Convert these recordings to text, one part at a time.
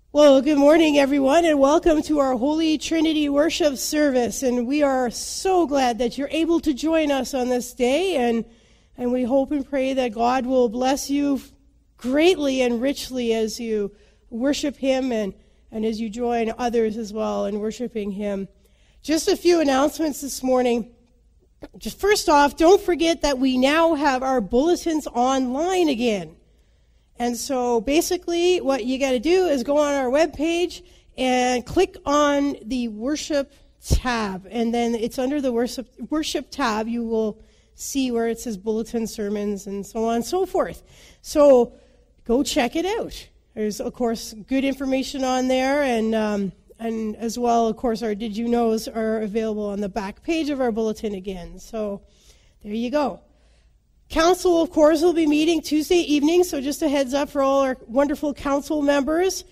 Well, good morning, everyone, and welcome to our Holy Trinity worship service. And we are so glad that you're able to join us on this day, and we hope and pray that God will bless you greatly and richly as you worship Him and as you join others as well in worshiping Him. Just a few announcements this morning. Just first off, don't forget that we now have our bulletins online again. And so basically what you got to do is go on our webpage and click on the worship tab. And then it's under the worship tab. You will see where it says bulletin sermons and so on and so forth. So go check it out. There's, of course, good information on there. And as well, of course, our Did You Knows are available on the back page of our bulletin again. So there you go. Council, of course, will be meeting Tuesday evening, so just a heads up for all our wonderful council members.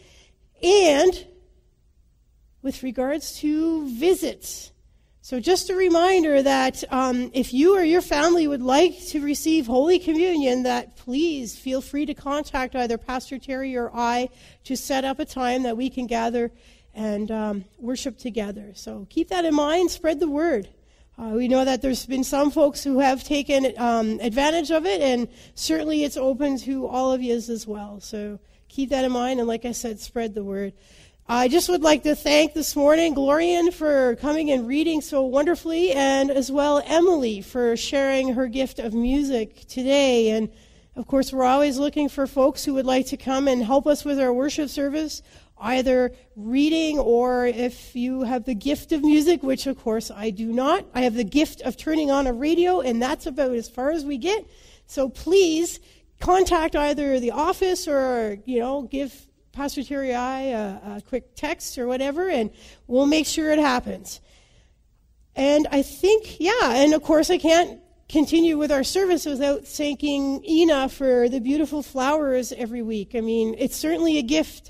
And with regards to visits, so just a reminder that if you or your family would like to receive Holy Communion, that please feel free to contact either Pastor Terry or I to set up a time that we can gather and worship together. So keep that in mind, spread the word. We know that there's been some folks who have taken advantage of it, and certainly it's open to all of you as well. So keep that in mind, and like I said, spread the word. I just would like to thank this morning Glorian for coming and reading so wonderfully, and as well Emily for sharing her gift of music today. And of course, we're always looking for folks who would like to come and help us with our worship service, either reading, or if you have the gift of music, which of course I do not. I have the gift of turning on a radio, and that's about as far as we get. So please contact either the office or, give Pastor Terry I a quick text or whatever, and we'll make sure it happens. And I think, and of course I can't continue with our service without thanking Ina for the beautiful flowers every week. I mean, it's certainly a gift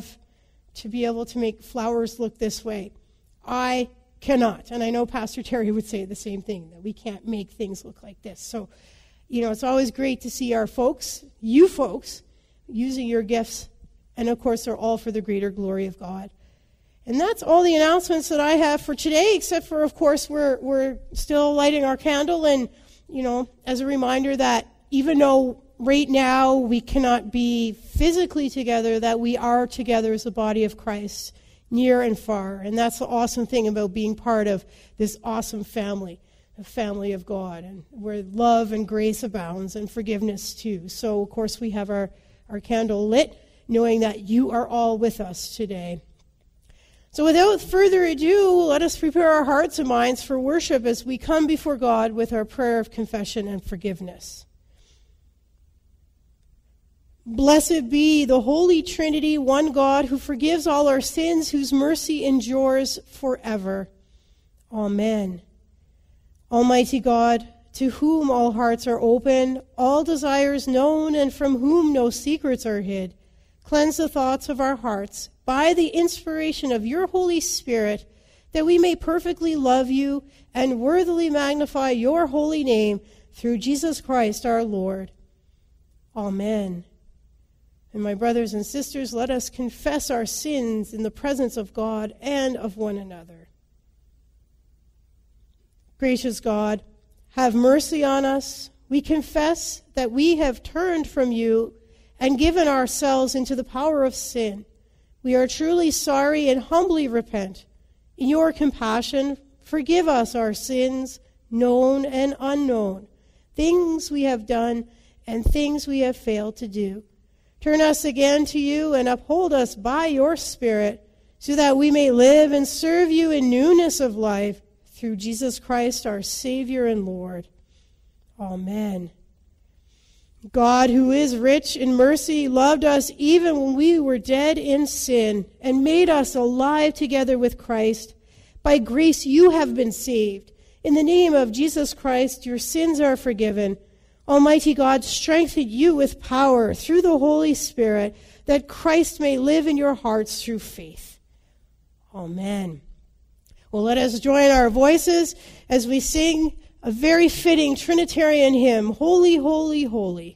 to be able to make flowers look this way. I cannot, and I know Pastor Terry would say the same thing, that we can't make things look like this. So, it's always great to see our folks, you folks, using your gifts, and of course they're all for the greater glory of God. And that's all the announcements that I have for today, except for, of course, we're still lighting our candle, and, as a reminder that even though right now we cannot be physically together, that we are together as the body of Christ, near and far. And that's the awesome thing about being part of this awesome family, the family of God, and where love and grace abounds, and forgiveness too. So, of course, we have our candle lit, knowing that you are all with us today. So without further ado, let us prepare our hearts and minds for worship as we come before God with our prayer of confession and forgiveness. Blessed be the Holy Trinity, one God, who forgives all our sins, whose mercy endures forever. Amen. Almighty God, to whom all hearts are open, all desires known, and from whom no secrets are hid, cleanse the thoughts of our hearts by the inspiration of your Holy Spirit, that we may perfectly love you and worthily magnify your holy name through Jesus Christ our Lord. Amen. And my brothers and sisters, let us confess our sins in the presence of God and of one another. Gracious God, have mercy on us. We confess that we have turned from you and given ourselves into the power of sin. We are truly sorry and humbly repent. In your compassion, forgive us our sins, known and unknown, things we have done and things we have failed to do. Turn us again to you and uphold us by your Spirit, so that we may live and serve you in newness of life through Jesus Christ, our Savior and Lord. Amen. God, who is rich in mercy, loved us even when we were dead in sin and made us alive together with Christ. By grace you have been saved. In the name of Jesus Christ, your sins are forgiven. Almighty God, strengthen you with power through the Holy Spirit, that Christ may live in your hearts through faith. Amen. Well, let us join our voices as we sing a very fitting Trinitarian hymn, Holy, Holy, Holy.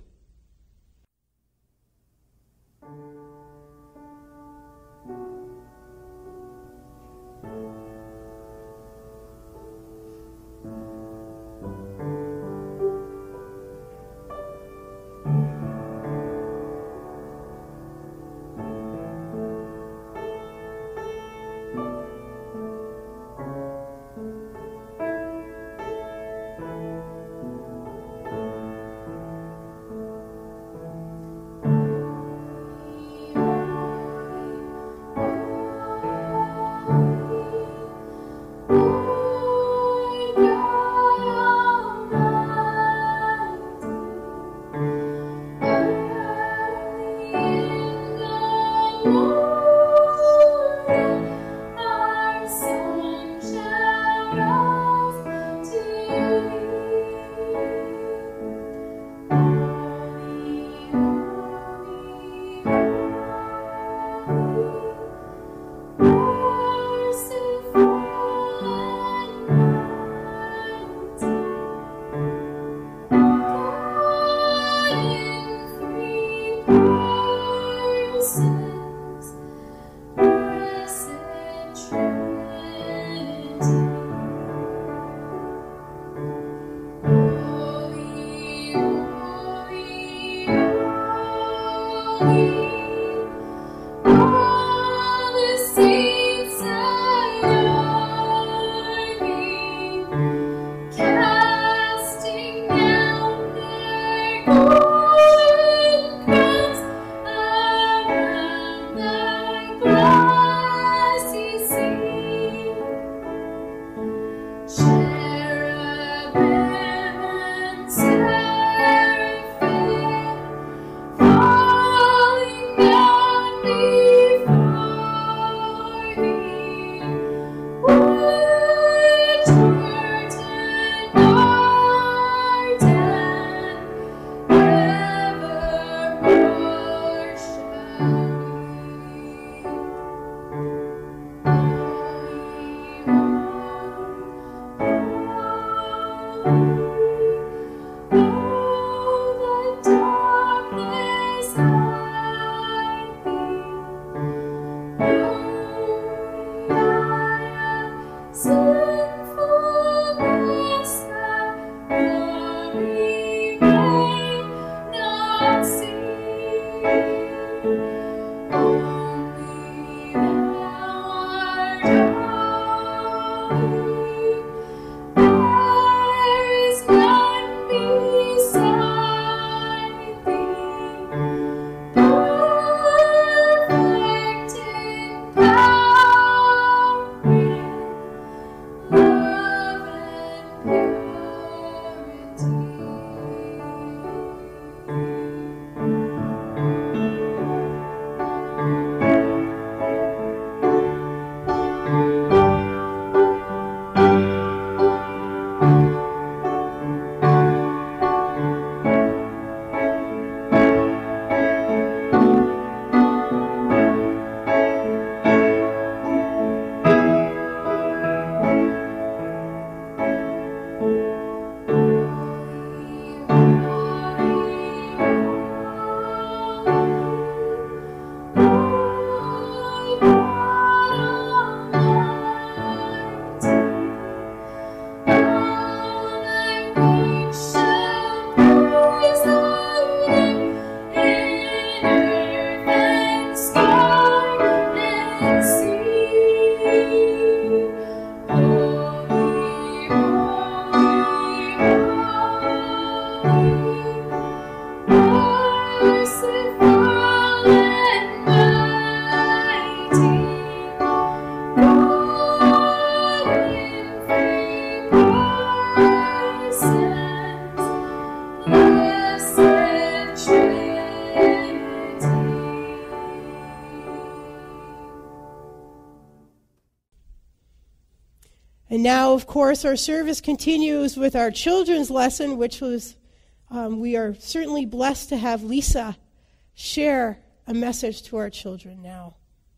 And now, of course, our service continues with our children's lesson, which was, we are certainly blessed to have Lisa share a message to our children now.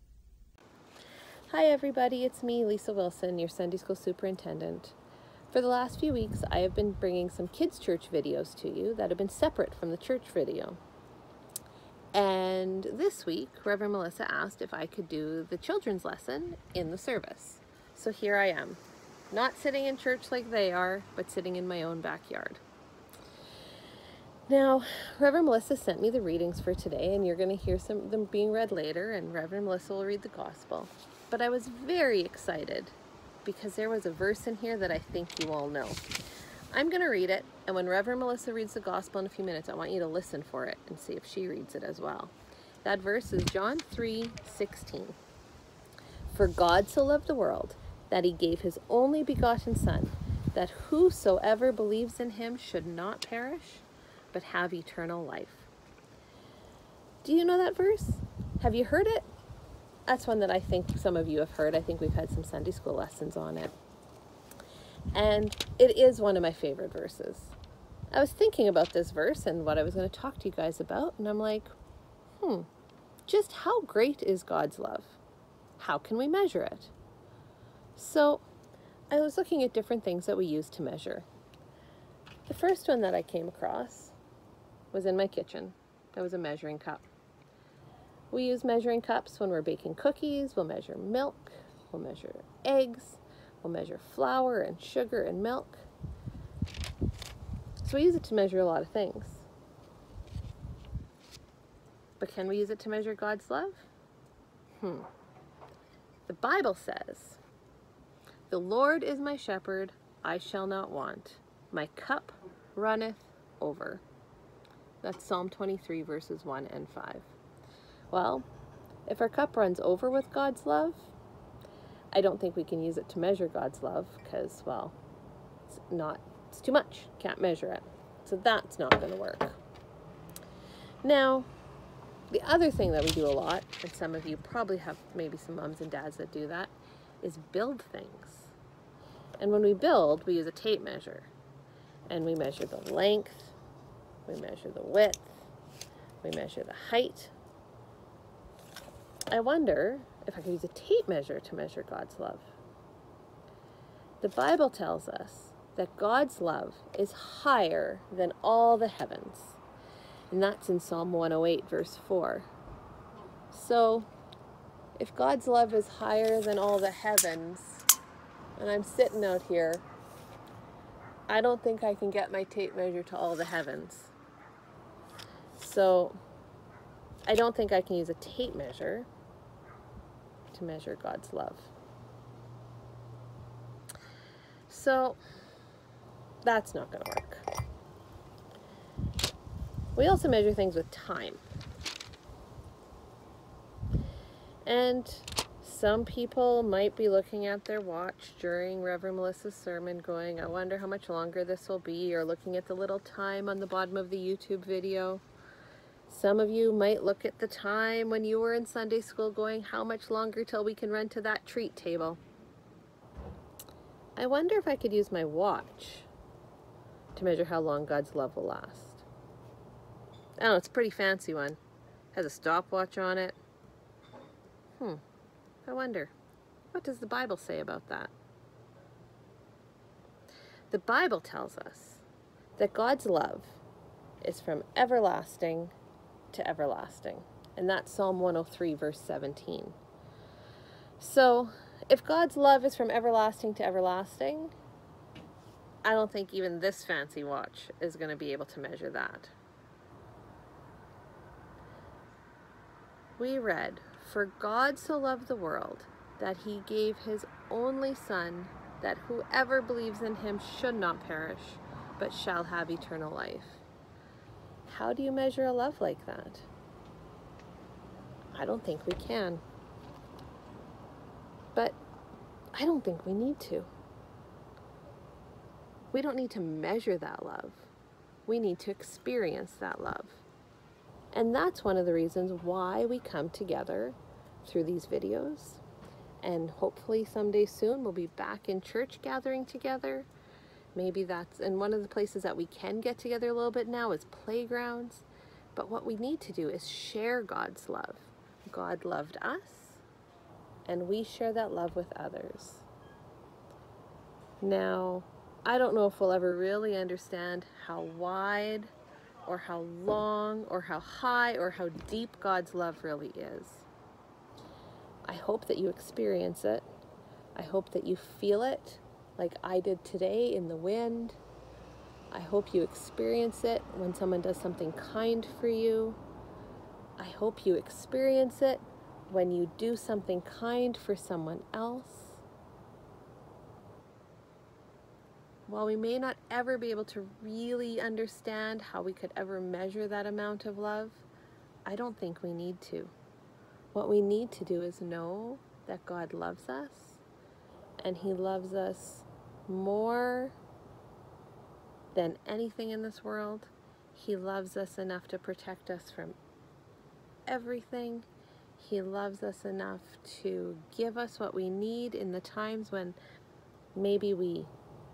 Hi everybody, it's me, Lisa Wilson, your Sunday School Superintendent. For the last few weeks, I have been bringing some kids' church videos to you that have been separate from the church video. And this week, Reverend Melissa asked if I could do the children's lesson in the service. So here I am, not sitting in church like they are, but sitting in my own backyard. Now, Reverend Melissa sent me the readings for today, and you're going to hear some of them being read later, and Reverend Melissa will read the gospel. But I was very excited because there was a verse in here that I think you all know. I'm going to read it, and when Reverend Melissa reads the gospel in a few minutes, I want you to listen for it and see if she reads it as well. That verse is John 3:16. For God so loved the world that he gave his only begotten Son, that whosoever believes in him should not perish, but have eternal life. Do you know that verse? Have you heard it? That's one that I think some of you have heard. I think we've had some Sunday school lessons on it. And it is one of my favorite verses. I was thinking about this verse and what I was going to talk to you guys about, and I'm like, just how great is God's love? How can we measure it? So I was looking at different things that we use to measure. The first one that I came across was in my kitchen. That was a measuring cup. We use measuring cups when we're baking cookies. We'll measure milk. We'll measure eggs. We'll measure flour and sugar and milk. So we use it to measure a lot of things. But can we use it to measure God's love? The Bible says, "The Lord is my shepherd, I shall not want. My cup runneth over." That's Psalm 23, verses 1 and 5. Well, if our cup runs over with God's love, I don't think we can use it to measure God's love because, well, it's too much. Can't measure it. So that's not going to work. Now, the other thing that we do a lot, and some of you probably have maybe some moms and dads that do that, is build things. And when we build, we use a tape measure. And we measure the length, we measure the width, we measure the height. I wonder if I could use a tape measure to measure God's love. The Bible tells us that God's love is higher than all the heavens. And that's in Psalm 108, verse 4. So, if God's love is higher than all the heavens, and I'm sitting out here, I don't think I can get my tape measure to all the heavens. So, I don't think I can use a tape measure to measure God's love. So, that's not going to work. We also measure things with time. And some people might be looking at their watch during Reverend Melissa's sermon going, I wonder how much longer this will be, or looking at the little time on the bottom of the YouTube video. Some of you might look at the time when you were in Sunday school going, how much longer till we can run to that treat table? I wonder if I could use my watch to measure how long God's love will last. I don't know, it's a pretty fancy one. It has a stopwatch on it. I wonder, what does the Bible say about that? The Bible tells us that God's love is from everlasting to everlasting. And that's Psalm 103, verse 17. So, if God's love is from everlasting to everlasting, I don't think even this fancy watch is going to be able to measure that. We read, "For God so loved the world that he gave his only Son, that whoever believes in him should not perish, but shall have eternal life." How do you measure a love like that? I don't think we can. But I don't think we need to. We don't need to measure that love. We need to experience that love. And that's one of the reasons why we come together through these videos And hopefully someday soon we'll be back in church gathering together. Maybe that's, and one of the places that we can get together a little bit now is playgrounds. But what we need to do is share God's love. God loved us, and we share that love with others. Now, I don't know if we'll ever really understand how wide or how long or how high or how deep God's love really is. I hope that you experience it. I hope that you feel it like I did today in the wind. I hope you experience it when someone does something kind for you. I hope you experience it when you do something kind for someone else. While we may not ever be able to really understand how we could ever measure that amount of love, I don't think we need to. What we need to do is know that God loves us, and He loves us more than anything in this world. He loves us enough to protect us from everything. He loves us enough to give us what we need in the times when maybe we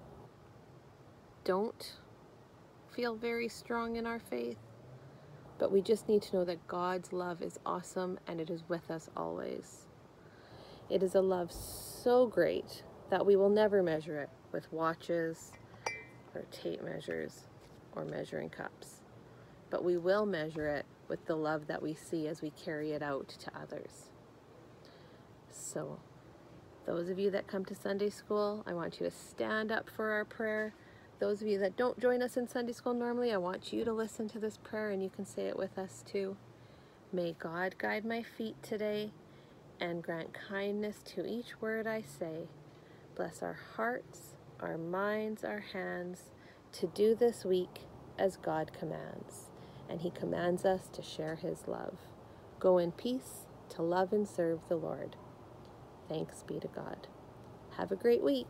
don't feel very strong in our faith. But we just need to know that God's love is awesome and it is with us always. It is a love so great that we will never measure it with watches or tape measures or measuring cups. But we will measure it with the love that we see as we carry it out to others. So, those of you that come to Sunday school, I want you to stand up for our prayer. Those of you that don't join us in Sunday school normally, I want you to listen to this prayer and you can say it with us too. May God guide my feet today and grant kindness to each word I say. Bless our hearts, our minds, our hands to do this week as God commands. And He commands us to share His love. Go in peace to love and serve the Lord. Thanks be to God. Have a great week.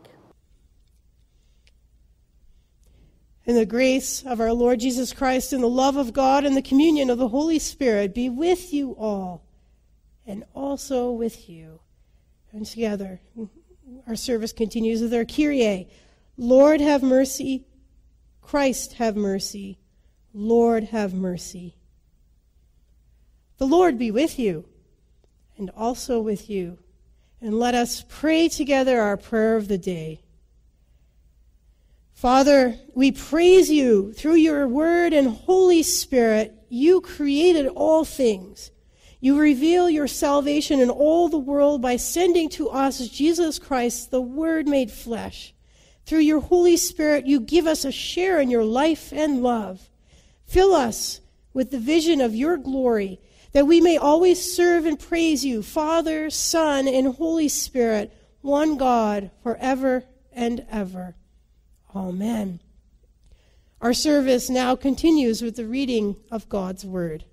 And the grace of our Lord Jesus Christ and the love of God and the communion of the Holy Spirit be with you all and also with you. And together, our service continues with our Kyrie. Lord, have mercy. Christ, have mercy. Lord, have mercy. The Lord be with you and also with you. And let us pray together our prayer of the day. Father, we praise you through your word and Holy Spirit. You created all things. You reveal your salvation in all the world by sending to us Jesus Christ, the Word made flesh. Through your Holy Spirit, you give us a share in your life and love. Fill us with the vision of your glory, that we may always serve and praise you, Father, Son, and Holy Spirit, one God, forever and ever. Amen. Our service now continues with the reading of God's Word.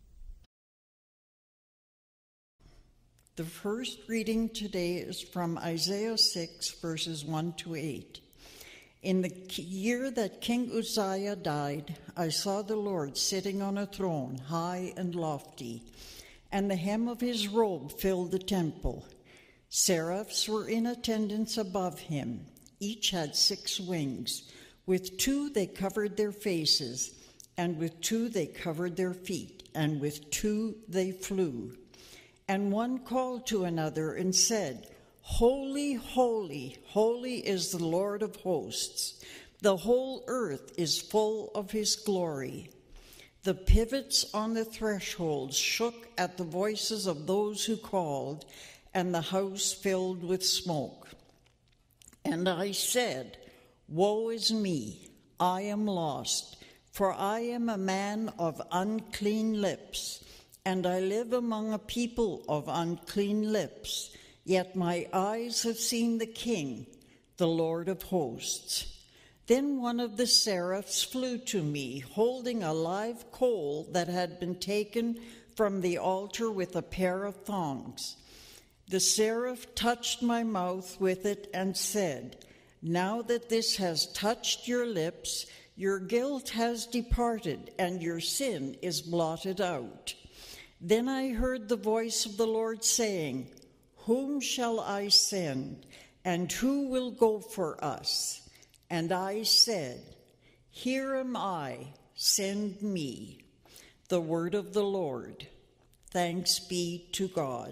The first reading today is from Isaiah 6, verses 1 to 8. In the year that King Uzziah died, I saw the Lord sitting on a throne, high and lofty, and the hem of his robe filled the temple. Seraphs were in attendance above him. Each had 6 wings. With 2 they covered their faces, and with 2 they covered their feet, and with 2 they flew. And one called to another and said, Holy, holy, holy is the Lord of hosts. The whole earth is full of his glory. The pivots on the thresholds shook at the voices of those who called, and the house filled with smoke. And I said, Woe is me, I am lost, for I am a man of unclean lips, and I live among a people of unclean lips, yet my eyes have seen the King, the Lord of hosts. Then one of the seraphs flew to me, holding a live coal that had been taken from the altar with a pair of thongs. The seraph touched my mouth with it and said, Now that this has touched your lips, your guilt has departed and your sin is blotted out. Then I heard the voice of the Lord saying, Whom shall I send, and who will go for us? And I said, Here am I, send me. The word of the Lord. Thanks be to God.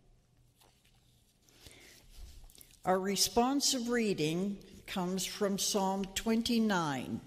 Our responsive reading comes from Psalm 29.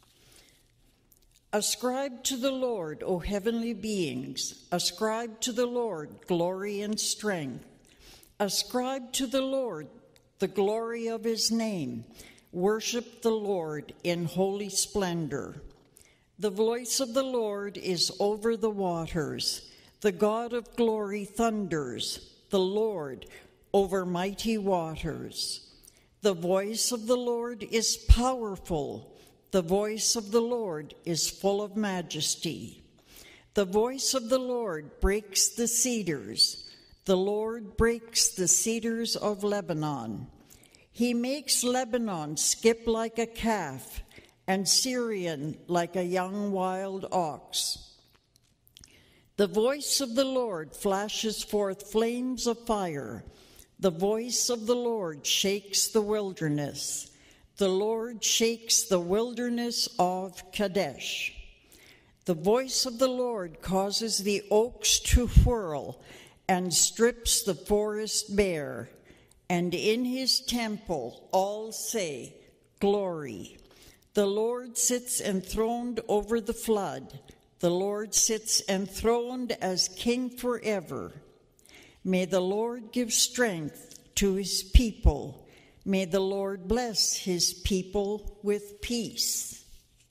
Ascribe to the Lord, O heavenly beings. Ascribe to the Lord glory and strength. Ascribe to the Lord the glory of his name. Worship the Lord in holy splendor. The voice of the Lord is over the waters. The God of glory thunders. The Lord over mighty waters. The voice of the Lord is powerful. The voice of the Lord is full of majesty. The voice of the Lord breaks the cedars. The Lord breaks the cedars of Lebanon. He makes Lebanon skip like a calf, and Syrian like a young wild ox. The voice of the Lord flashes forth flames of fire. The voice of the Lord shakes the wilderness. The Lord shakes the wilderness of Kadesh. The voice of the Lord causes the oaks to whirl and strips the forest bare. And in his temple all say, Glory. The Lord sits enthroned over the flood. The Lord sits enthroned as King forever. May the Lord give strength to his people. May the Lord bless his people with peace.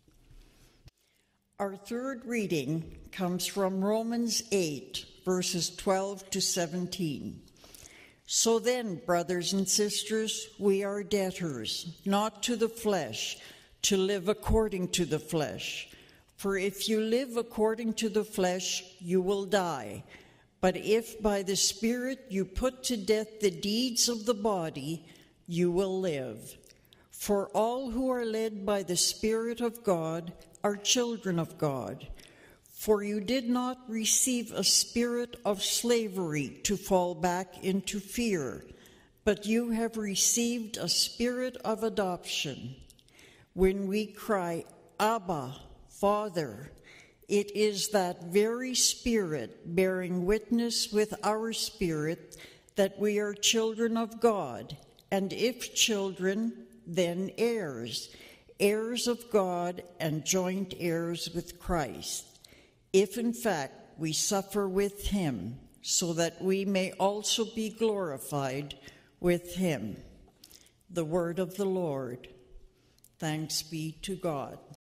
Our third reading comes from Romans 8, verses 12 to 17. So then, brothers and sisters, we are debtors, not to the flesh, to live according to the flesh. For if you live according to the flesh, you will die. But if by the Spirit you put to death the deeds of the body, you will live. For all who are led by the Spirit of God are children of God. For you did not receive a spirit of slavery to fall back into fear, but you have received a spirit of adoption. When we cry, Abba, Father, it is that very Spirit bearing witness with our spirit that we are children of God, and if children, then heirs, heirs of God and joint heirs with Christ, if in fact we suffer with him, so that we may also be glorified with him. The word of the Lord. Thanks be to God.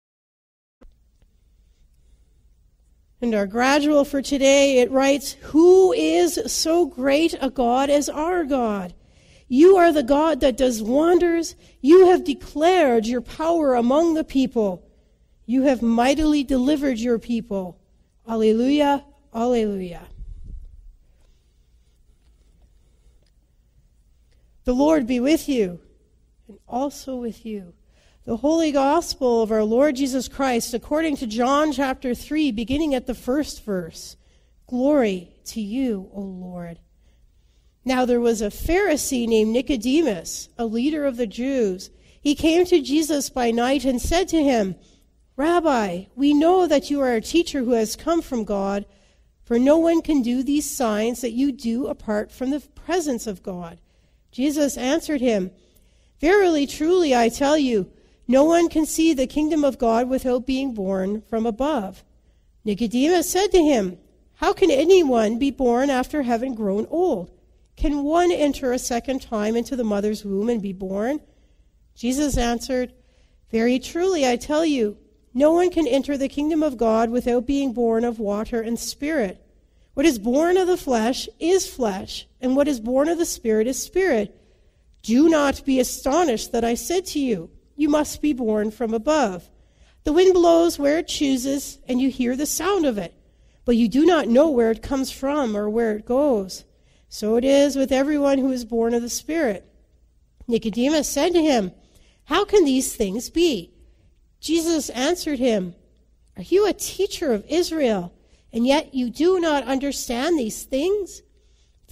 And our gradual for today, it writes, Who is so great a God as our God? You are the God that does wonders. You have declared your power among the people. You have mightily delivered your people. Alleluia, alleluia. The Lord be with you, and also with you. The Holy Gospel of our Lord Jesus Christ, according to John chapter 3, beginning at the first verse. Glory to you, O Lord. Now there was a Pharisee named Nicodemus, a leader of the Jews. He came to Jesus by night and said to him, Rabbi, we know that you are a teacher who has come from God, for no one can do these signs that you do apart from the presence of God. Jesus answered him, Verily, truly, I tell you, no one can see the kingdom of God without being born from above. Nicodemus said to him, How can anyone be born after having grown old? Can one enter a second time into the mother's womb and be born? Jesus answered, Very truly, I tell you, no one can enter the kingdom of God without being born of water and spirit. What is born of the flesh is flesh, and what is born of the Spirit is spirit. Do not be astonished that I said to you, You must be born from above. The wind blows where it chooses, and you hear the sound of it, but you do not know where it comes from or where it goes. So it is with everyone who is born of the Spirit. Nicodemus said to him, How can these things be? Jesus answered him, Are you a teacher of Israel, and yet you do not understand these things?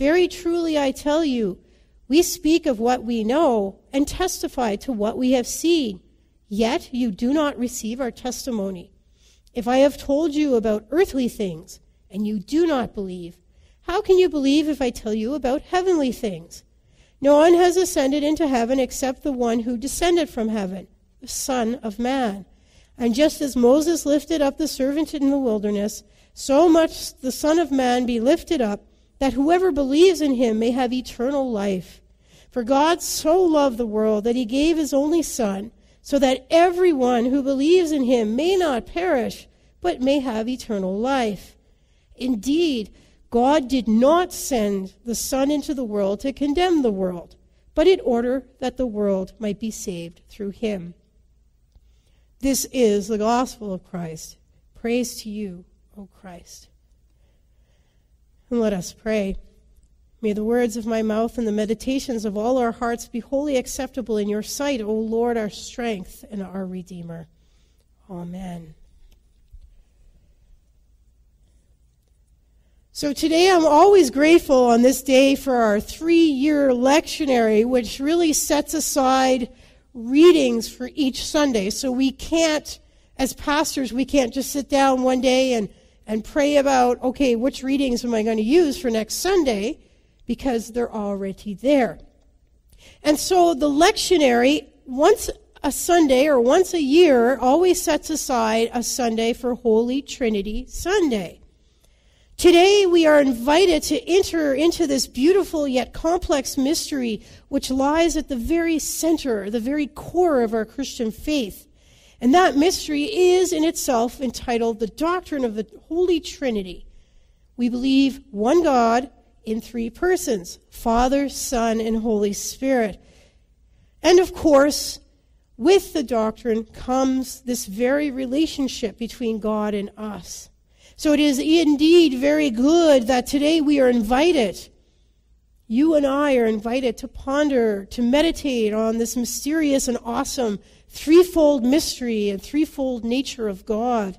Very truly I tell you, we speak of what we know and testify to what we have seen, yet you do not receive our testimony. If I have told you about earthly things and you do not believe, how can you believe if I tell you about heavenly things? No one has ascended into heaven except the one who descended from heaven, the Son of Man. And just as Moses lifted up the serpent in the wilderness, so must the Son of Man be lifted up, that whoever believes in him may have eternal life. For God so loved the world that he gave his only Son, so that everyone who believes in him may not perish, but may have eternal life. Indeed, God did not send the Son into the world to condemn the world, but in order that the world might be saved through him. This is the gospel of Christ. Praise to you, O Christ. And let us pray. May the words of my mouth and the meditations of all our hearts be wholly acceptable in your sight, O Lord, our strength and our Redeemer. Amen. So today I'm always grateful on this day for our 3-year lectionary, which really sets aside readings for each Sunday. So we can't, as pastors, we can't just sit down one day and pray about, okay, which readings am I going to use for next Sunday? Because they're already there. And so the lectionary, once a Sunday or once a year, always sets aside a Sunday for Holy Trinity Sunday. Today we are invited to enter into this beautiful yet complex mystery which lies at the very center, the very core of our Christian faith. And that mystery is in itself entitled the doctrine of the Holy Trinity. We believe one God in 3 persons, Father, Son, and Holy Spirit. And of course, with the doctrine comes this very relationship between God and us. So it is indeed very good that today we are invited, you and I are invited to ponder, to meditate on this mysterious and awesome threefold mystery and threefold nature of God.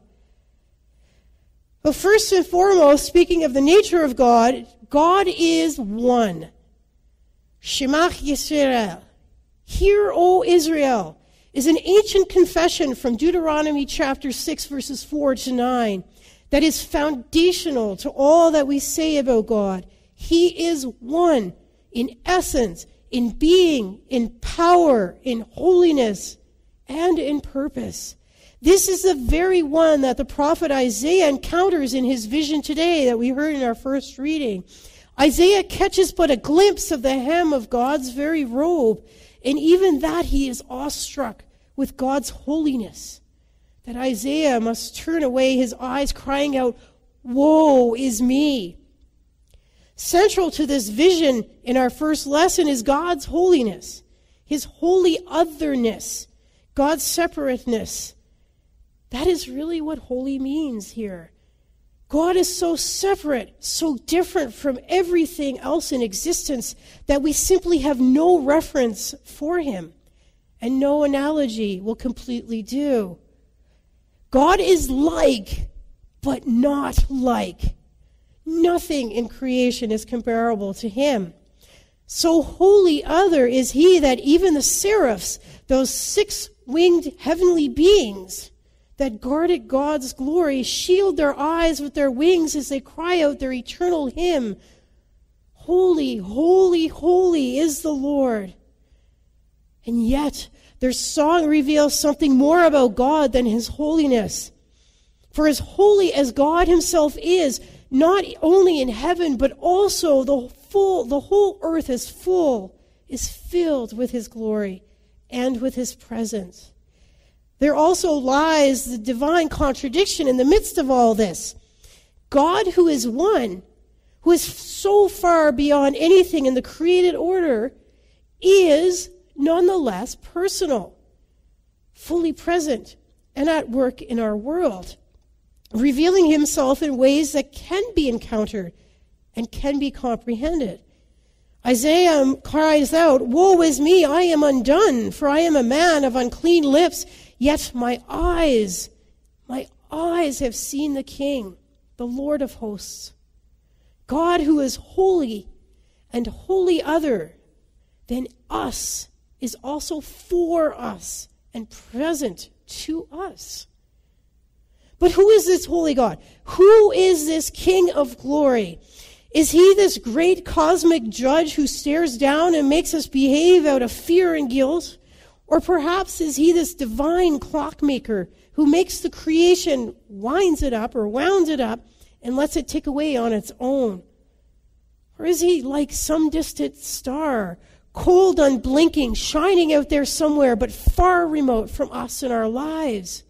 But first and foremost, speaking of the nature of God, God is one. Shema Yisrael. Hear, O Israel, is an ancient confession from Deuteronomy chapter 6, verses 4 to 9, that is foundational to all that we say about God. He is one in essence, in being, in power, in holiness, and in purpose. This is the very one that the prophet Isaiah encounters in his vision today that we heard in our first reading. Isaiah catches but a glimpse of the hem of God's very robe, and even that he is awestruck with God's holiness, that Isaiah must turn away his eyes crying out, "Woe is me." Central to this vision in our first lesson is God's holiness, his holy otherness, God's separateness. That is really what holy means here. God is so separate, so different from everything else in existence that we simply have no reference for him, and no analogy will completely do. God is like, but not like. Nothing in creation is comparable to him. So wholly other is he that even the seraphs, those 6-winged heavenly beings that guarded God's glory, shield their eyes with their wings as they cry out their eternal hymn, "Holy, holy, holy is the Lord." And yet, their song reveals something more about God than his holiness. For as holy as God himself is, not only in heaven, but also the whole earth is filled with his glory and with his presence. There also lies the divine contradiction in the midst of all this. God, who is one, who is so far beyond anything in the created order, is nonetheless personal, fully present, and at work in our world, revealing himself in ways that can be encountered and can be comprehended. Isaiah cries out, "Woe is me, I am undone, for I am a man of unclean lips, yet my eyes have seen the King, the Lord of hosts." God, who is holy, and wholly other than us is also for us and present to us. But who is this holy God? Who is this King of glory? Is he this great cosmic judge who stares down and makes us behave out of fear and guilt? Or perhaps is he this divine clockmaker who makes the creation, winds it up, and lets it tick away on its own? Or is he like some distant star, cold, unblinking, shining out there somewhere, but far remote from us and our lives?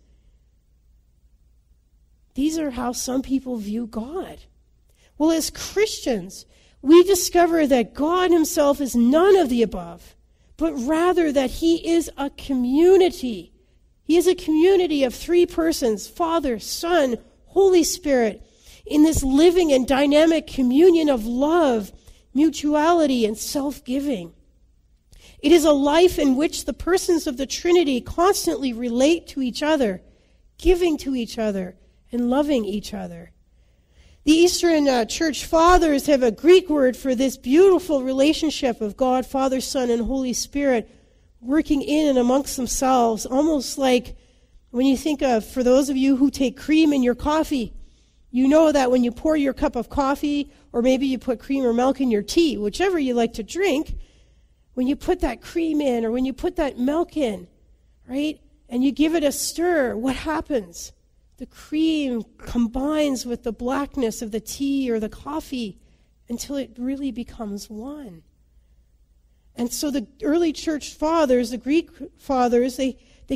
These are how some people view God. Well, as Christians, we discover that God himself is none of the above, but rather that he is a community. He is a community of three persons, Father, Son, Holy Spirit, in this living and dynamic communion of love, mutuality, and self-giving. It is a life in which the persons of the Trinity constantly relate to each other, giving to each other, and loving each other. The Eastern Church Fathers have a Greek word for this beautiful relationship of God, Father, Son, and Holy Spirit working in and amongst themselves, almost like when you think of, for those of you who take cream in your coffee, you know that when you pour your cup of coffee, or maybe you put cream or milk in your tea, whichever you like to drink, when you put that cream in or when you put that milk in, right, and you give it a stir, what happens? The cream combines with the blackness of the tea or the coffee until it really becomes one. And so the early church fathers, the Greek fathers, they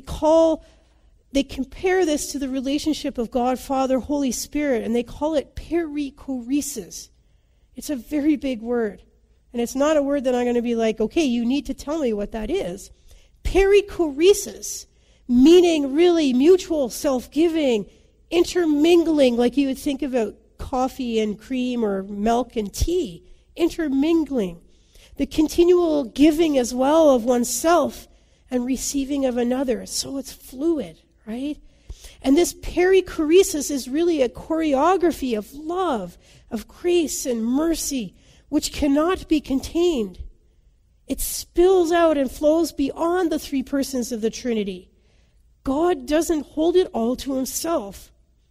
compare this to the relationship of God, Father, Holy Spirit, and they call it perichoresis. It's a very big word. And it's not a word that I'm going to be like, okay, you need to tell me what that is. Perichoresis, meaning really mutual self-giving, intermingling, like you would think about coffee and cream or milk and tea, intermingling. The continual giving as well of oneself and receiving of another. So it's fluid, right? And this perichoresis is really a choreography of love, of grace and mercy, which cannot be contained. It spills out and flows beyond the three persons of the Trinity. God doesn't hold it all to himself.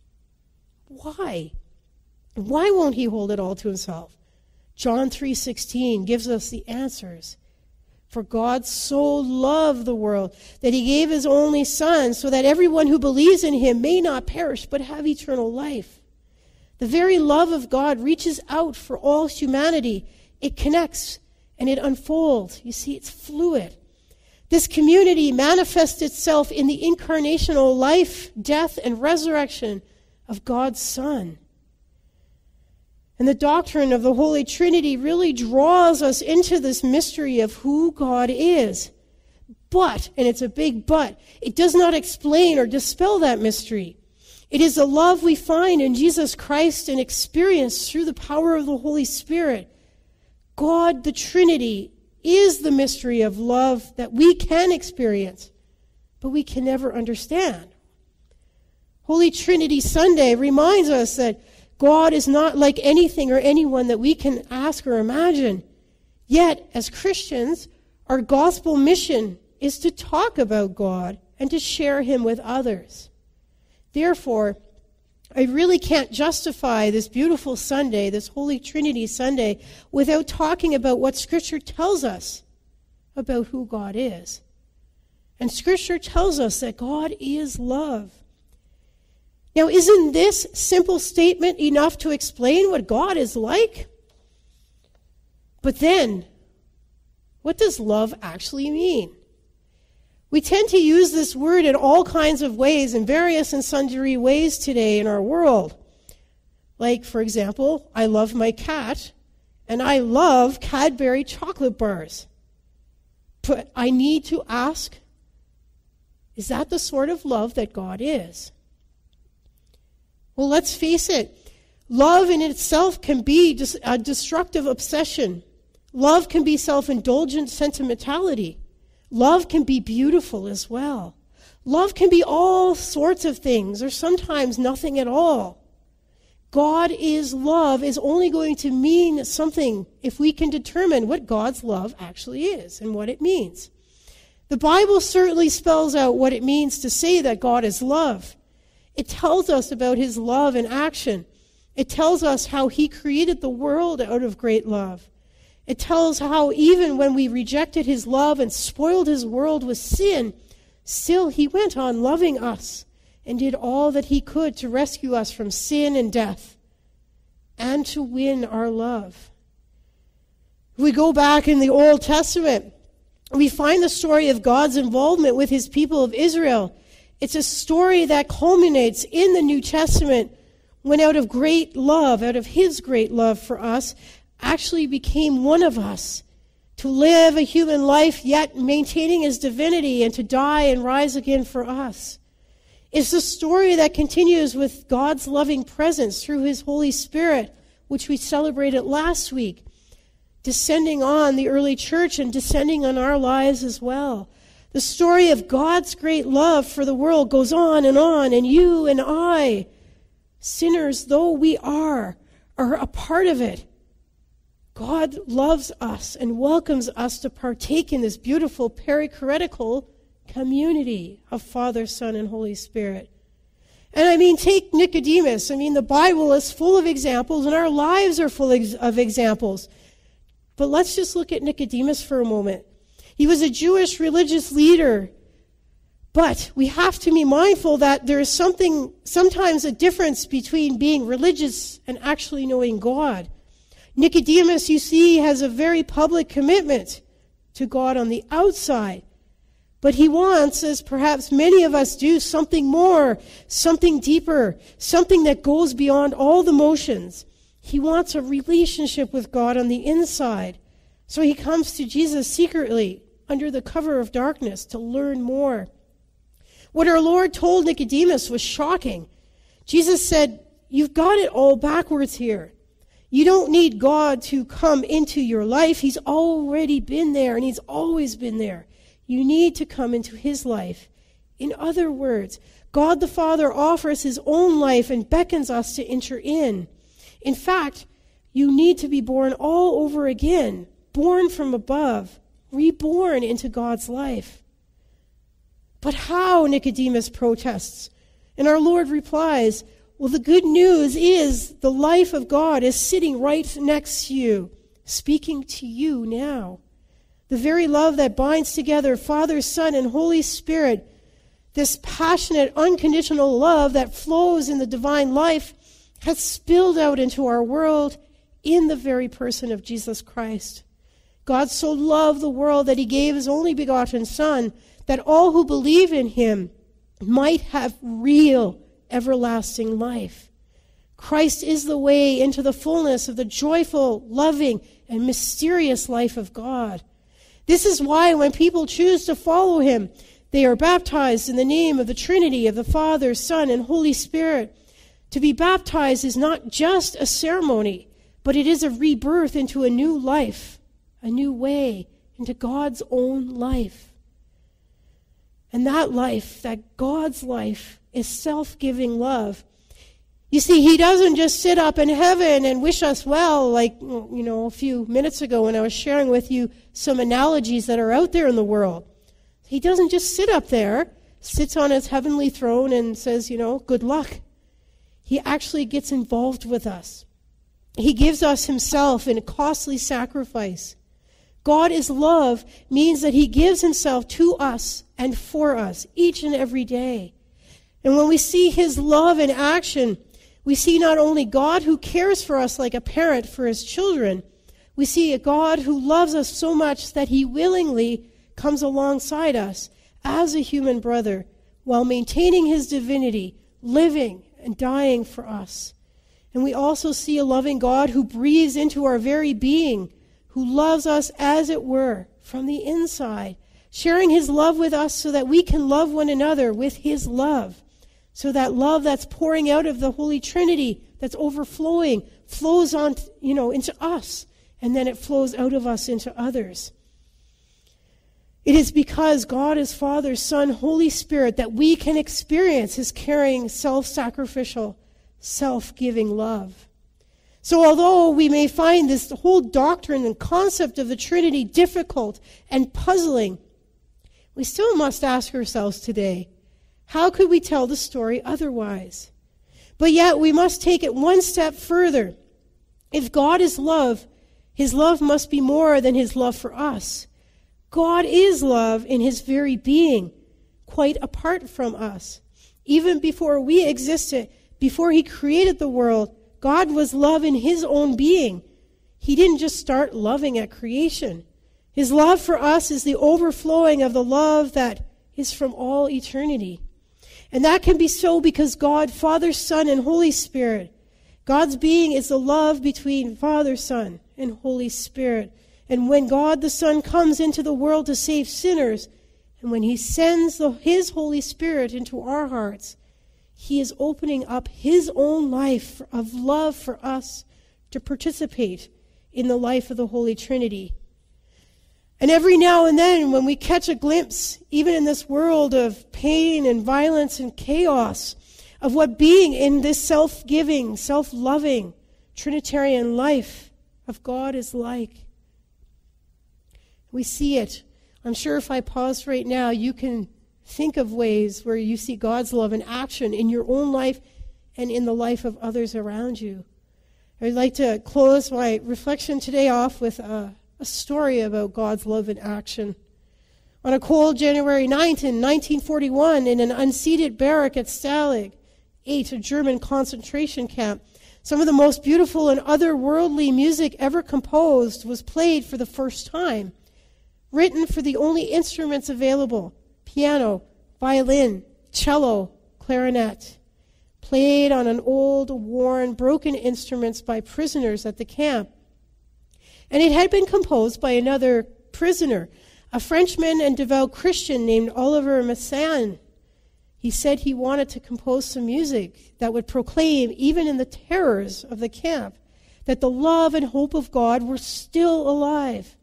Why? Why won't he hold it all to himself? John 3:16 gives us the answers. For God so loved the world that he gave his only Son so that everyone who believes in him may not perish but have eternal life. The very love of God reaches out for all humanity. It connects and it unfolds. You see, it's fluid. This community manifests itself in the incarnational life, death, and resurrection of God's Son. And the doctrine of the Holy Trinity really draws us into this mystery of who God is. But, and it's a big but, it does not explain or dispel that mystery. It is the love we find in Jesus Christ and experience through the power of the Holy Spirit. God, the Trinity, is the mystery of love that we can experience, but we can never understand. Holy Trinity Sunday reminds us that God is not like anything or anyone that we can ask or imagine. Yet, as Christians, our gospel mission is to talk about God and to share him with others. Therefore, I really can't justify this beautiful Sunday, this Holy Trinity Sunday, without talking about what Scripture tells us about who God is. And Scripture tells us that God is love. Now, isn't this simple statement enough to explain what God is like? But then, what does love actually mean? We tend to use this word in all kinds of ways, in various and sundry ways today in our world. Like, for example, I love my cat, and I love Cadbury chocolate bars. But I need to ask, is that the sort of love that God is? Well, let's face it. Love in itself can be a destructive obsession. Love can be self-indulgent sentimentality. Love can be beautiful as well. Love can be all sorts of things, or sometimes nothing at all. God is love is only going to mean something if we can determine what God's love actually is and what it means. The Bible certainly spells out what it means to say that God is love. It tells us about his love in action. It tells us how he created the world out of great love. It tells how even when we rejected his love and spoiled his world with sin, still he went on loving us and did all that he could to rescue us from sin and death and to win our love. If we go back in the Old Testament, we find the story of God's involvement with his people of Israel. It's a story that culminates in the New Testament when out of great love, out of his great love for us, actually became one of us to live a human life yet maintaining his divinity and to die and rise again for us. It's the story that continues with God's loving presence through his Holy Spirit, which we celebrated last week, descending on the early church and descending on our lives as well. The story of God's great love for the world goes on, and you and I, sinners though we are a part of it. God loves us and welcomes us to partake in this beautiful perichoretical community of Father, Son, and Holy Spirit. And take Nicodemus. The Bible is full of examples, and our lives are full of examples. But let's just look at Nicodemus for a moment. He was a Jewish religious leader. But we have to be mindful that there is sometimes a difference between being religious and actually knowing God. Nicodemus, you see, has a very public commitment to God on the outside. But he wants, as perhaps many of us do, something more, something deeper, something that goes beyond all the motions. He wants a relationship with God on the inside. So he comes to Jesus secretly, under the cover of darkness, to learn more. What our Lord told Nicodemus was shocking. Jesus said, "You've got it all backwards here. You don't need God to come into your life. He's already been there, and he's always been there. You need to come into his life." In other words, God the Father offers his own life and beckons us to enter in. In fact, you need to be born all over again, born from above, reborn into God's life. But how? Nicodemus protests. And our Lord replies, well, the good news is the life of God is sitting right next to you, speaking to you now. The very love that binds together Father, Son, and Holy Spirit, this passionate, unconditional love that flows in the divine life, has spilled out into our world in the very person of Jesus Christ. God so loved the world that he gave his only begotten Son, that all who believe in him might have real, everlasting life. Christ is the way into the fullness of the joyful, loving, and mysterious life of God. This is why when people choose to follow him, they are baptized in the name of the Trinity, of the Father, Son, and Holy Spirit. To be baptized is not just a ceremony, but it is a rebirth into a new life, a new way, into God's own life. And that life, that God's life, is self-giving love. You see, he doesn't just sit up in heaven and wish us well, like, a few minutes ago when I was sharing with you some analogies that are out there in the world. He doesn't just sit up there, sits on his heavenly throne and says, good luck. He actually gets involved with us. He gives us himself in a costly sacrifice. God is love means that he gives himself to us and for us each and every day. And when we see his love in action, we see not only God who cares for us like a parent for his children, we see a God who loves us so much that he willingly comes alongside us as a human brother while maintaining his divinity, living and dying for us. And we also see a loving God who breathes into our very being, who loves us as it were from the inside, sharing his love with us so that we can love one another with his love. So that love that's pouring out of the Holy Trinity, that's overflowing, flows on, into us, and then it flows out of us into others. It is because God is Father, Son, Holy Spirit that we can experience his caring, self-sacrificial, self-giving love. So although we may find this whole doctrine and concept of the Trinity difficult and puzzling, we still must ask ourselves today, how could we tell the story otherwise? But yet we must take it one step further. If God is love, his love must be more than his love for us. God is love in his very being, quite apart from us. Even before we existed, before he created the world, God was love in his own being. He didn't just start loving at creation. His love for us is the overflowing of the love that is from all eternity. And that can be so because God, Father, Son, and Holy Spirit. God's being is the love between Father, Son, and Holy Spirit. And when God the Son comes into the world to save sinners, and when he sends his Holy Spirit into our hearts, he is opening up his own life of love for us to participate in the life of the Holy Trinity. And every now and then, when we catch a glimpse, even in this world of pain and violence and chaos, of what being in this self-giving, self-loving, Trinitarian life of God is like, we see it. I'm sure if I pause right now, you can think of ways where you see God's love in action in your own life and in the life of others around you. I'd like to close my reflection today off with a story about God's love in action. On a cold January 9th in 1941, in an unseated barrack at Stalag 8, a German concentration camp, some of the most beautiful and otherworldly music ever composed was played for the first time, written for the only instruments available: piano, violin, cello, clarinet, played on an old, worn, broken instruments by prisoners at the camp. And it had been composed by another prisoner, a Frenchman and devout Christian named Olivier Messiaen. He said he wanted to compose some music that would proclaim, even in the terrors of the camp, that the love and hope of God were still alive.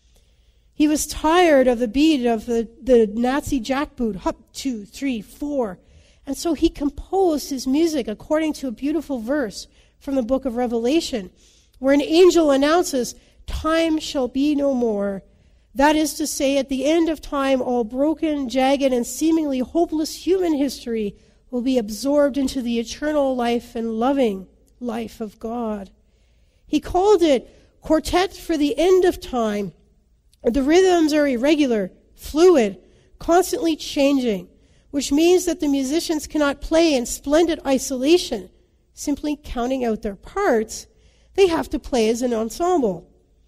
He was tired of the beat of the Nazi jackboot, hup, 2, 3, 4. And so he composed his music according to a beautiful verse from the book of Revelation, where an angel announces, "Time shall be no more." That is to say, at the end of time, all broken, jagged, and seemingly hopeless human history will be absorbed into the eternal life and loving life of God. He called it Quartet for the End of Time. The rhythms are irregular, fluid, constantly changing, which means that the musicians cannot play in splendid isolation, simply counting out their parts. They have to play as an ensemble.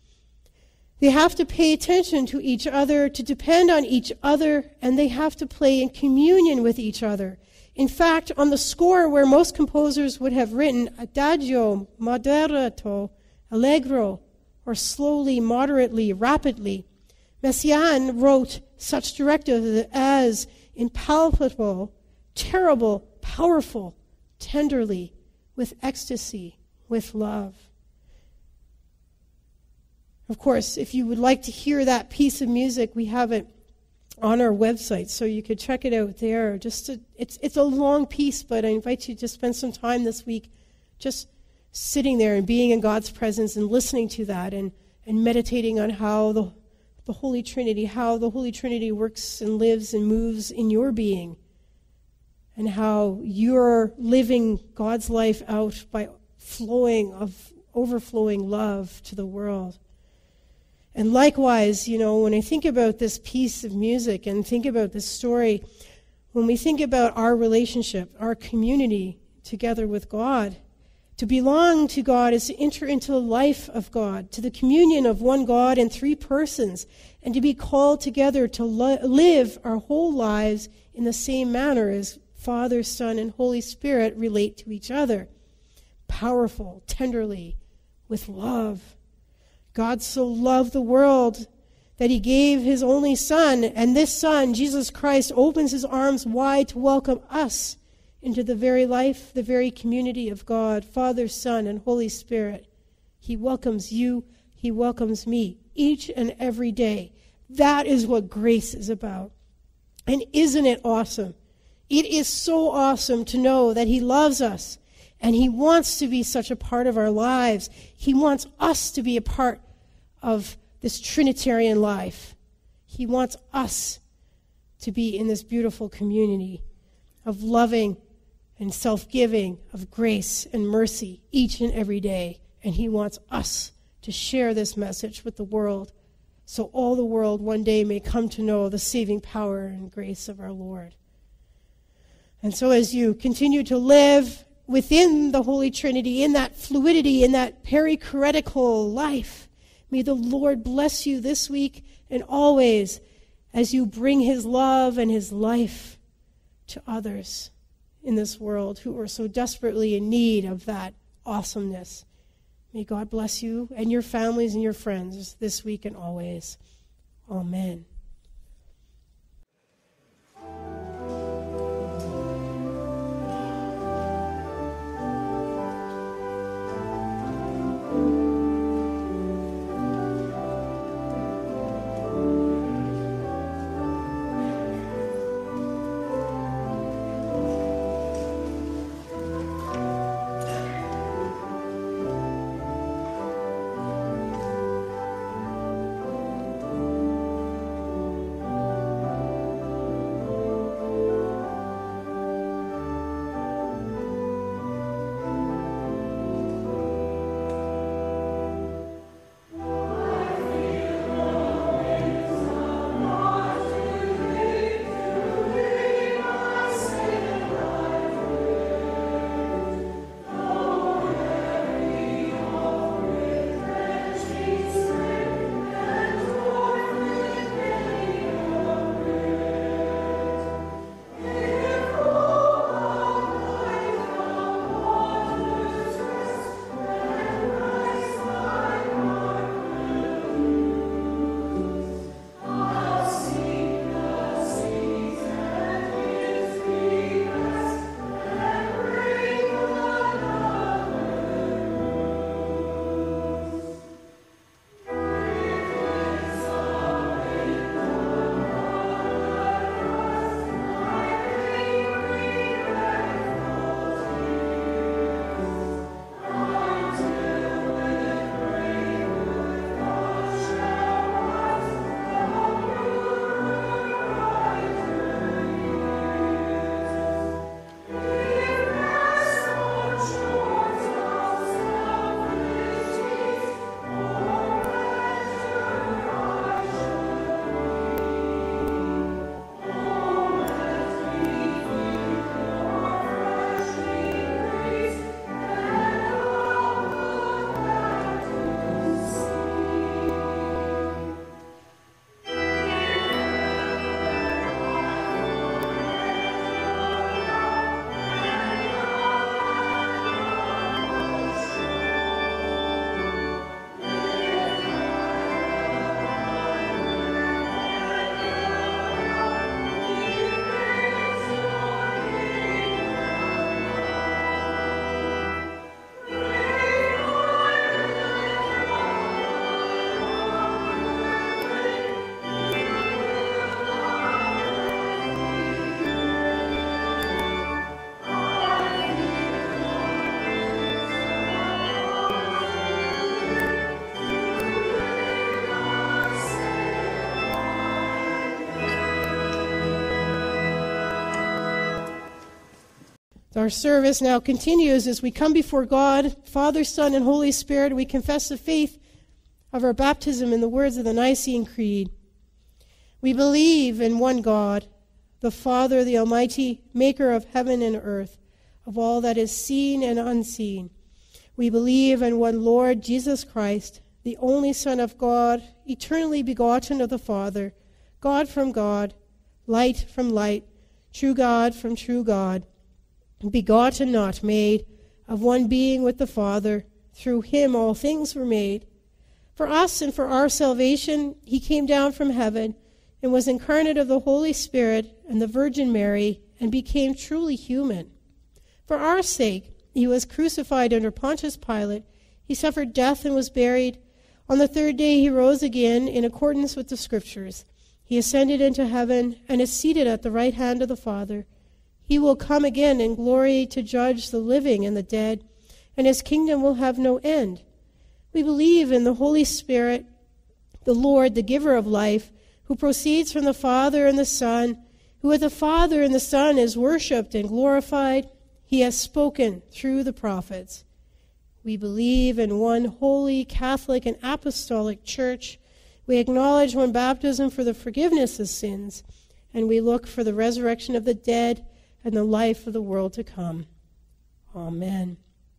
They have to pay attention to each other, to depend on each other, and they have to play in communion with each other. In fact, on the score where most composers would have written adagio, moderato, allegro, or slowly, moderately, rapidly, Messiaen wrote such directives as impalpable, terrible, powerful, tenderly, with ecstasy, with love. Of course, if you would like to hear that piece of music, we have it on our website, so you could check it out there. It's a long piece, but I invite you to spend some time this week just sitting there and being in God's presence and listening to that and meditating on how the Holy Trinity works and lives and moves in your being, and how you're living God's life out by overflowing love to the world. And likewise, when I think about this piece of music and think about this story, when we think about our relationship, our community together with God, to belong to God is to enter into the life of God, to the communion of one God in three persons, and to be called together to live our whole lives in the same manner as Father, Son, and Holy Spirit relate to each other. Powerful, tenderly, with love. God so loved the world that he gave his only Son, and this Son, Jesus Christ, opens his arms wide to welcome us into the very life, the very community of God, Father, Son, and Holy Spirit. He welcomes you, he welcomes me, each and every day. That is what grace is about. And isn't it awesome? It is so awesome to know that he loves us And he wants to be such a part of our lives. He wants us to be a part of this Trinitarian life. He wants us to be in this beautiful community of loving and self-giving, of grace and mercy each and every day. And he wants us to share this message with the world, so all the world one day may come to know the saving power and grace of our Lord. And so as you continue to live within the Holy Trinity, in that fluidity, in that perichoretical life, may the Lord bless you this week and always as you bring his love and his life to others in this world who are so desperately in need of that awesomeness. May God bless you and your families and your friends this week and always. Amen. Our service now continues as we come before God, Father, Son, and Holy Spirit. We confess the faith of our baptism in the words of the Nicene Creed. We believe in one God, the Father, the Almighty, maker of heaven and earth, of all that is seen and unseen. We believe in one Lord, Jesus Christ, the only Son of God, eternally begotten of the Father, God from God, light from light, true God from true God, begotten, not made, of one being with the Father. Through him all things were made. For us and for our salvation, he came down from heaven and was incarnate of the Holy Spirit and the Virgin Mary and became truly human. For our sake, he was crucified under Pontius Pilate. He suffered death and was buried. On the third day he rose again in accordance with the Scriptures. He ascended into heaven and is seated at the right hand of the Father. He will come again in glory to judge the living and the dead, and his kingdom will have no end. We believe in the Holy Spirit, the Lord, the giver of life, who proceeds from the Father and the Son, who with the Father and the Son is worshipped and glorified. He has spoken through the prophets. We believe in one holy, Catholic, and apostolic church. We acknowledge one baptism for the forgiveness of sins, and we look for the resurrection of the dead and the life of the world to come. Amen.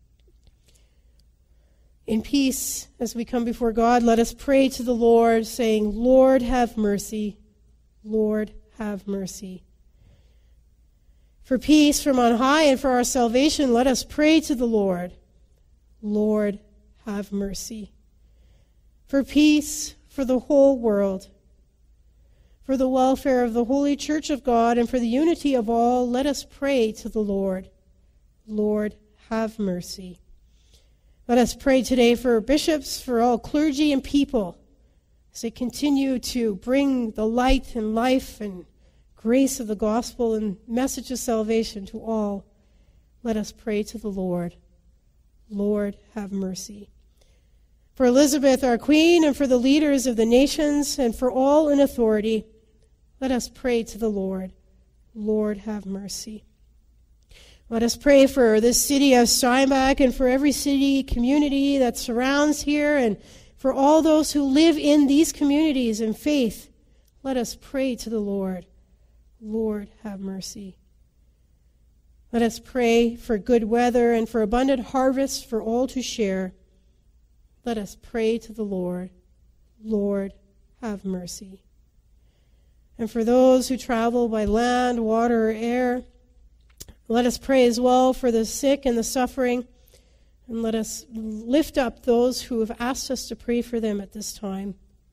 In peace, as we come before God, let us pray to the Lord, saying, Lord, have mercy. Lord, have mercy. For peace from on high and for our salvation, let us pray to the Lord. Lord, have mercy. For peace for the whole world, for the welfare of the Holy Church of God, and for the unity of all, let us pray to the Lord. Lord, have mercy. Let us pray today for bishops, for all clergy and people, as they continue to bring the light and life and grace of the gospel and message of salvation to all. Let us pray to the Lord. Lord, have mercy. For Elizabeth, our Queen, and for the leaders of the nations, and for all in authority, let us pray to the Lord. Lord, have mercy. Let us pray for this city of Steinbach and for every city community that surrounds here, and for all those who live in these communities in faith. Let us pray to the Lord. Lord, have mercy. Let us pray for good weather and for abundant harvests for all to share. Let us pray to the Lord. Lord, have mercy. And for those who travel by land, water, or air, let us pray as well for the sick and the suffering, and let us lift up those who have asked us to pray for them at this time.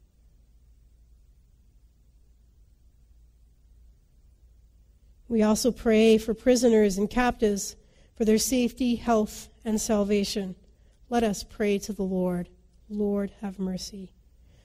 We also pray for prisoners and captives, for their safety, health, and salvation. Let us pray to the Lord. Lord, have mercy.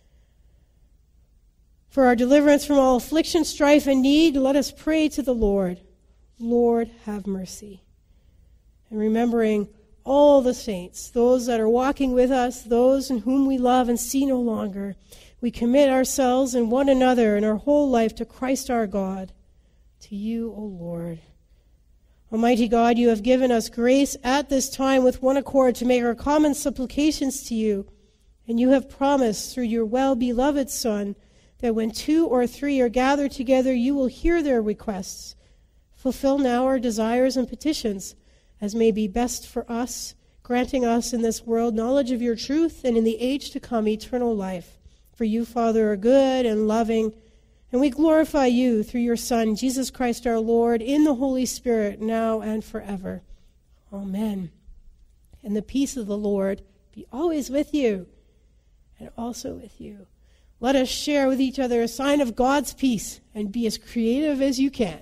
For our deliverance from all affliction, strife, and need, let us pray to the Lord. Lord, have mercy. And remembering all the saints, those that are walking with us, those in whom we love and see no longer, we commit ourselves and one another and our whole life to Christ our God. To you, O Lord. Almighty God, you have given us grace at this time with one accord to make our common supplications to you, and you have promised through your well-beloved Son that when 2 or 3 are gathered together, you will hear their requests. Fulfill now our desires and petitions, as may be best for us, granting us in this world knowledge of your truth, and in the age to come eternal life. For you, Father, are good and loving, and we glorify you through your Son, Jesus Christ our Lord, in the Holy Spirit, now and forever. Amen. And the peace of the Lord be always with you, and also with you. Let us share with each other a sign of God's peace, and be as creative as you can.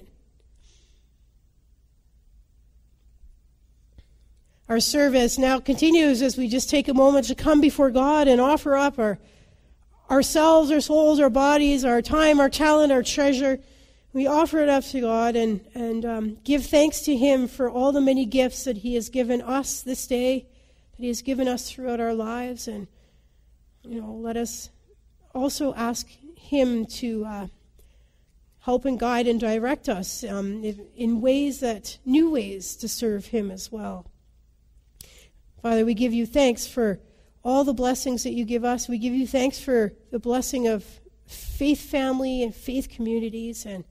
Our service now continues as we just take a moment to come before God and offer up ourselves, our souls, our bodies, our time, our talent, our treasure. We offer it up to God and give thanks to him for all the many gifts that he has given us this day, that he has given us throughout our lives. And, let us also ask him to help and guide and direct us in new ways to serve him as well. Father, we give you thanks for all the blessings that you give us. We give you thanks for the blessing of faith family and faith communities. And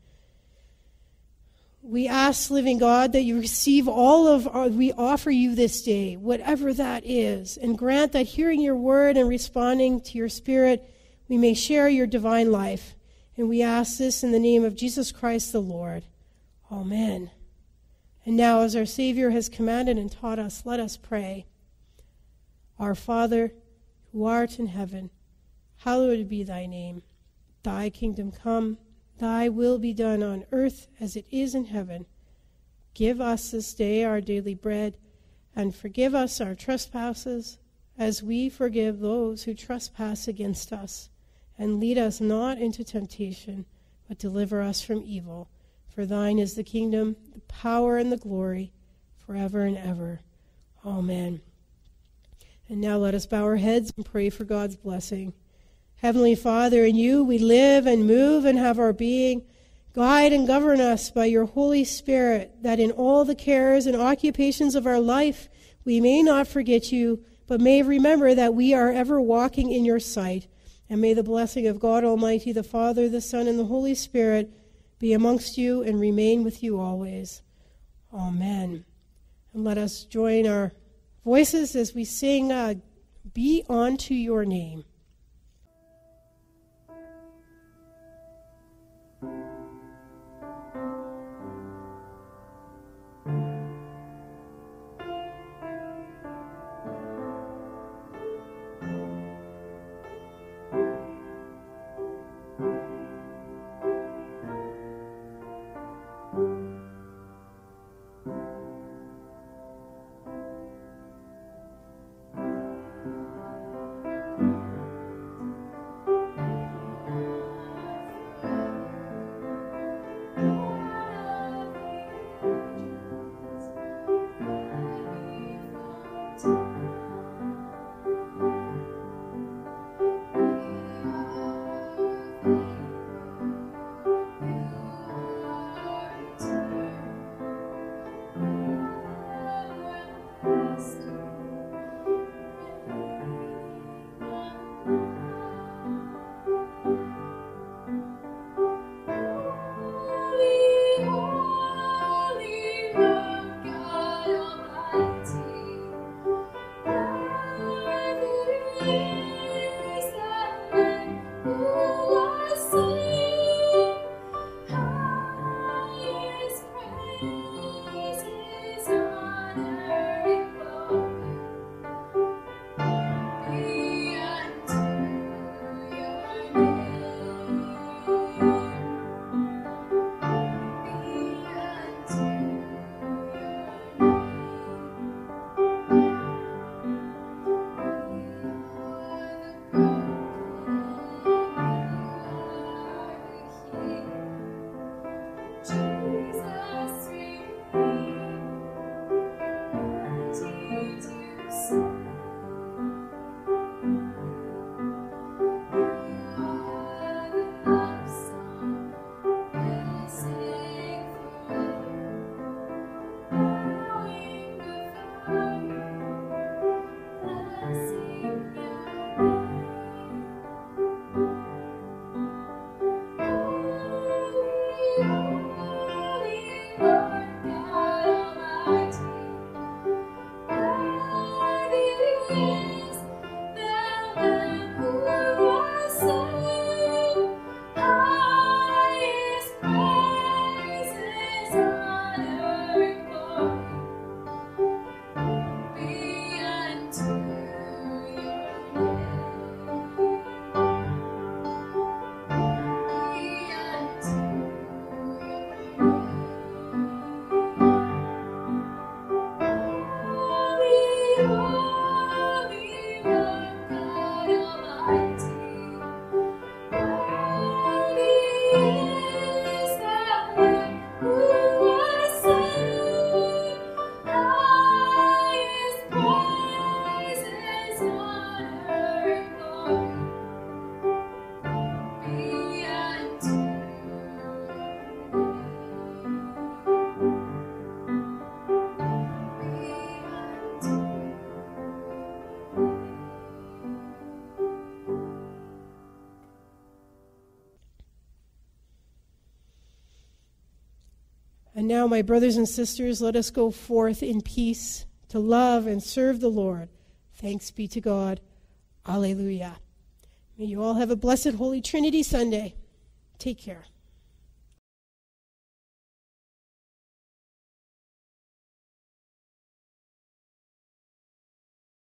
we ask, living God, that you receive all of we offer you this day, whatever that is, and grant that hearing your word and responding to your Spirit, we may share your divine life. And we ask this in the name of Jesus Christ the Lord. Amen. And now, as our Savior has commanded and taught us, let us pray. Our Father, who art in heaven, hallowed be thy name. Thy kingdom come, thy will be done on earth as it is in heaven. Give us this day our daily bread, and forgive us our trespasses, as we forgive those who trespass against us. And lead us not into temptation, but deliver us from evil. For thine is the kingdom, the power, and the glory, forever and ever. Amen. And now let us bow our heads and pray for God's blessing. Heavenly Father, in you we live and move and have our being. Guide and govern us by your Holy Spirit, that in all the cares and occupations of our life we may not forget you, but may remember that we are ever walking in your sight. And may the blessing of God Almighty, the Father, the Son, and the Holy Spirit be amongst you and remain with you always. Amen. And let us join our voices as we sing, Be Unto Your Name. And now, my brothers and sisters, let us go forth in peace to love and serve the Lord. Thanks be to God. Alleluia. May you all have a blessed Holy Trinity Sunday. Take care.